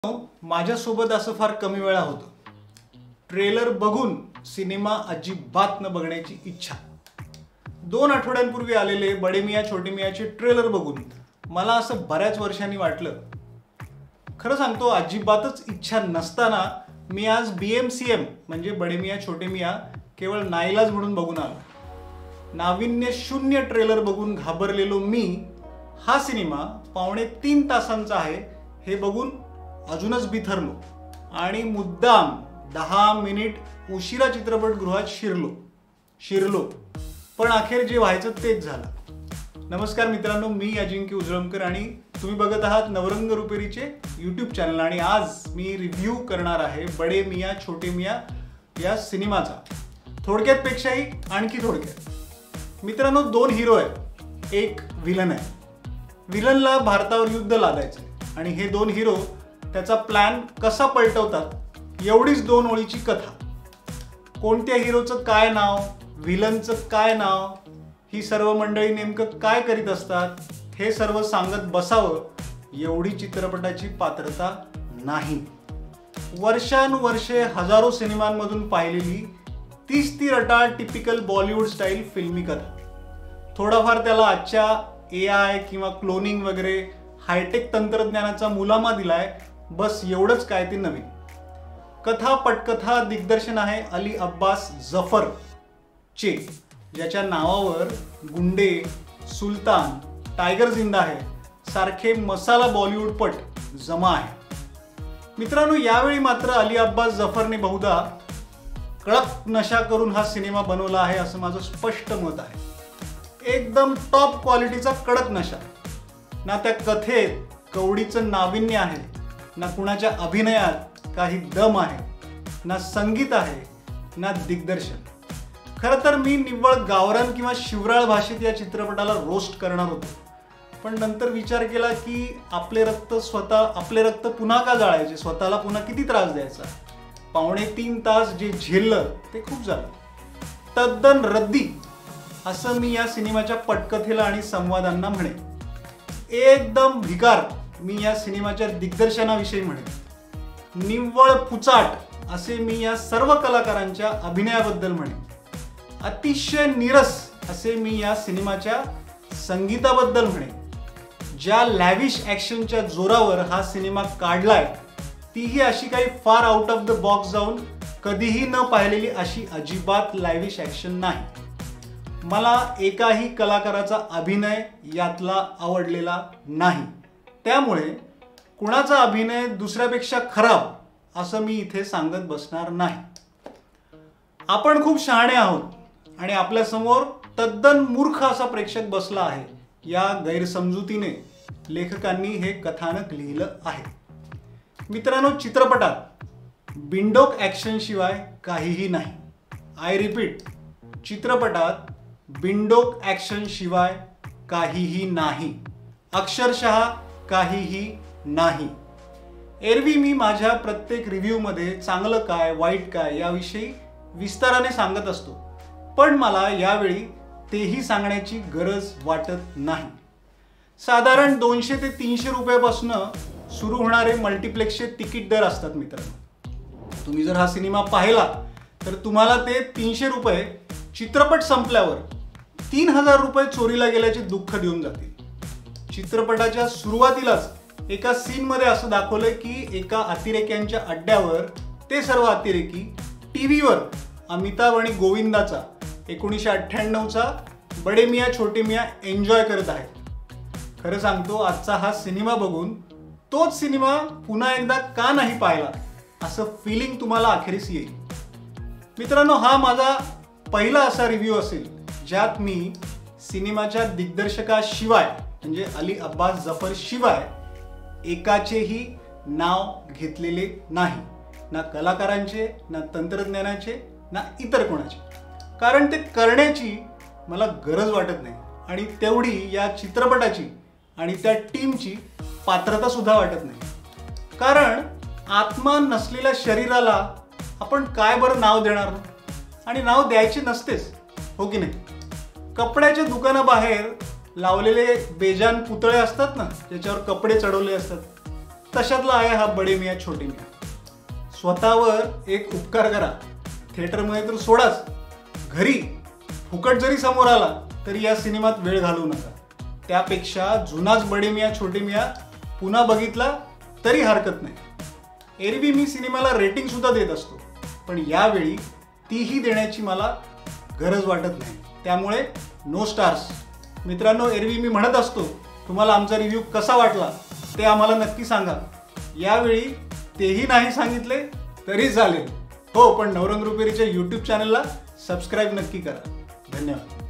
माझ्यासोबत असं फार कमी वेळा होतं. ट्रेलर बघून सिनेमा अजिबात न बघण्याची इच्छा. 2 आठवड्यांपूर्वी आलेले बडे मियां छोटे मियाँचे ट्रेलर बघून मला असं बऱ्याच वर्षांनी वाटलं. खरं सांगतो, अजिबातच इच्छा नसताना मी आज BMCM म्हणजे बडे मियां छोटे मियां केवळ नाईलाज म्हणून बघून आलो. नाविन्य शून्य ट्रेलर बघून घाबरलेलो मी हा सिनेमा 2.5 तासांचा आहे हे बघून अजूनच बिथरलो आणि मुद्दाम 10 मिनिट उशिरा चित्रपटगृहात शिरलो. पण अखेर जे व्हायचं तेच झालं. नमस्कार मित्रांनो, मी अजिंक्य उजळमकर आणि तुम्ही बघत आहात नवरंग रुपेरीचे YouTube चॅनल. आणि आज मी रिव्ह्यू करणार आहे बडे मियां छोटे मियां या सिनेमाचा. थोडक्यात पेक्षाही आणखी थोडक्यात. मित्रांनो, 2 हिरो आहेत, एक विलन आहे. विलनला भारतावर युद्ध लादायचं आणि हे 2 हिरो त्याचा प्लॅन कसा पलटवतात एवढीच 2 ओळीची कथा. कोणत्या हिरोचं काय नाव, विलनचं काय नाव, ही सर्व मंडळी नेमकं काय करीत असतात हे सर्व सांगत बसावं एवढी चित्रपटाची पात्रता नाही. वर्षानुवर्षे हजारो सिनेमांमधून पाहिलेली तीच ती रटाळ टिपिकल बॉलिवूड स्टाईल फिल्मी कथा. थोडाफार त्याला आजच्या AI किंवा क्लोनिंग वगैरे हायटेक तंत्रज्ञानाचा मुलामा दिलाय, बस एवढंच काय ते नवीन. कथा पटकथा दिग्दर्शन आहे अली अब्बास जफर चे, ज्याच्या नावावर गुंडे, सुलतान, टायगर जिंदा है सारखे मसाला बॉलिवूड पट जमा आहे. मित्रांनो, यावेळी मात्र अली अब्बास जफरने बहुधा कडक नशा करून हा सिनेमा बनवला आहे असं माझं स्पष्ट मत आहे. एकदम टॉप क्वालिटीचा कडक नशा. ना त्या कथेत कवडीचं नाविन्य आहे, ना कुणाच्या अभिनयात काही दम आहे, ना संगीत आहे, ना दिग्दर्शन. खरं तर मी निव्वळ गावरान किंवा शिवराळ भाषेत या चित्रपटाला रोस्ट करणार होतो, पण नंतर विचार केला की आपले रक्त पुन्हा का जाळायचे, स्वतःला पुन्हा किती त्रास द्यायचा. 2.5 तास जे झेललं ते खूप झालं. तद्दन रद्दी असं मी या सिनेमाच्या पटकथेला आणि संवादांना म्हणेन. एकदम भिकार मी या सिनेमाच्या दिग्दर्शनाविषयी म्हणेन. निव्वळ पुचाट असे मी या सर्व कलाकारांच्या अभिनयाबद्दल म्हणेन. अतिशय नीरस असे मी या सिनेमाच्या संगीताबद्दल म्हणेन. ज्या लॅविश ॲक्शनच्या जोरावर हा सिनेमा काढलाय तीही अशी काही far out of the box जाऊन कधीही न पाहिलेली अशी अजिबात लॅविश ॲक्शन नाही. मला एकाही कलाकाराचा अभिनय यातला आवडलेला नाही. त्यामुळे कुणाचा अभिनय दुसऱ्यापेक्षा खराब असं मी इथे सांगत बसणार नाही. आपण खूप शहाणे आहोत आणि आपल्यासमोर तद्दन मूर्ख असा प्रेक्षक बसला आहे या गैरसमजुतीने लेखकांनी हे कथानक लिहिलं आहे. मित्रांनो, चित्रपटात बिंडोक ॲक्शन शिवाय काहीही नाही. आय रिपीट, चित्रपटात बिंडोक ॲक्शन शिवाय काहीही नाही. अक्षरशः काहीही नाही. एरवी मी माझ्या प्रत्येक रिव्ह्यूमध्ये चांगलं काय वाईट काय याविषयी विस्ताराने सांगत असतो, पण मला यावेळी तेही सांगण्याची गरज वाटत नाही. साधारण 200 ते 300 रुपयापासून सुरू होणारे मल्टिप्लेक्सचे तिकीट दर असतात मित्रांनो. तुम्ही जर हा सिनेमा पाहिला तर तुम्हाला ते 300 रुपये चित्रपट संपल्यावर 3000 रुपये चोरीला गेल्याचे दुःख देऊन जातील. चित्रपटाच्या सुरुवातीलाच एका सीनमध्ये असं दाखवलंय की एका अतिरेक्यांच्या अड्ड्यावर ते सर्व अतिरेकी टीव्हीवर अमिताभ आणि गोविंदाचा 1998चा बडे मियां छोटे मियां एन्जॉय करत आहेत. खरं सांगतो, आजचा हा सिनेमा बघून तोच सिनेमा पुन्हा एकदा का नाही पाहिला असं फिलिंग तुम्हाला अखेरीस येईल. मित्रांनो, हा माझा पहिला असा रिव्ह्यू असेल ज्यात मी सिनेमाच्या दिग्दर्शकाशिवाय म्हणजे अली अब्बास जफर शिवाय एकाचेही नाव घेतलेले नाही. ना कलाकारांचे, ना तंत्रज्ञानाचे, ना इतर कोणाचे. कारण ते करण्याची मला गरज वाटत नाही आणि तेवढी या चित्रपटाची आणि त्या टीमची पात्रता सुद्धा वाटत नाही. कारण आत्मा नसलेल्या शरीराला आपण काय बरं नाव देणार, आणि नाव द्यायचे नसतेच, हो की नाही. कपड्याच्या दुकानाबाहेर लावलेले बेजान पुतळे असतात ना, ज्याच्यावर कपडे चढवले असतात, तशातला आहे हा बडे मियां छोटे मियां. स्वतःवर एक उपकार करा, थिएटरमध्ये तर सोडाच, घरी फुकट जरी समोर आला तरी या सिनेमात वेळ घालवू नका. त्यापेक्षा जुनाच बडे मियां छोटे मियां पुन्हा बघितला तरी हरकत नाही. एरवी मी सिनेमाला रेटिंग सुद्धा देत असतो, पण यावेळी तीही देण्याची मला गरज वाटत नाही. त्यामुळे नो स्टार्स. मित्रांनो, एरवी मी म्हणत असतो तुम्हाला आमचा रिव्ह्यू कसा वाटला ते आम्हाला नक्की सांगा. यावेळी तेही नाही सांगितले तरी चालेल. हो, पण नवरंग रुपेरीच्या यूट्यूब चॅनलला सबस्क्राईब नक्की करा. धन्यवाद.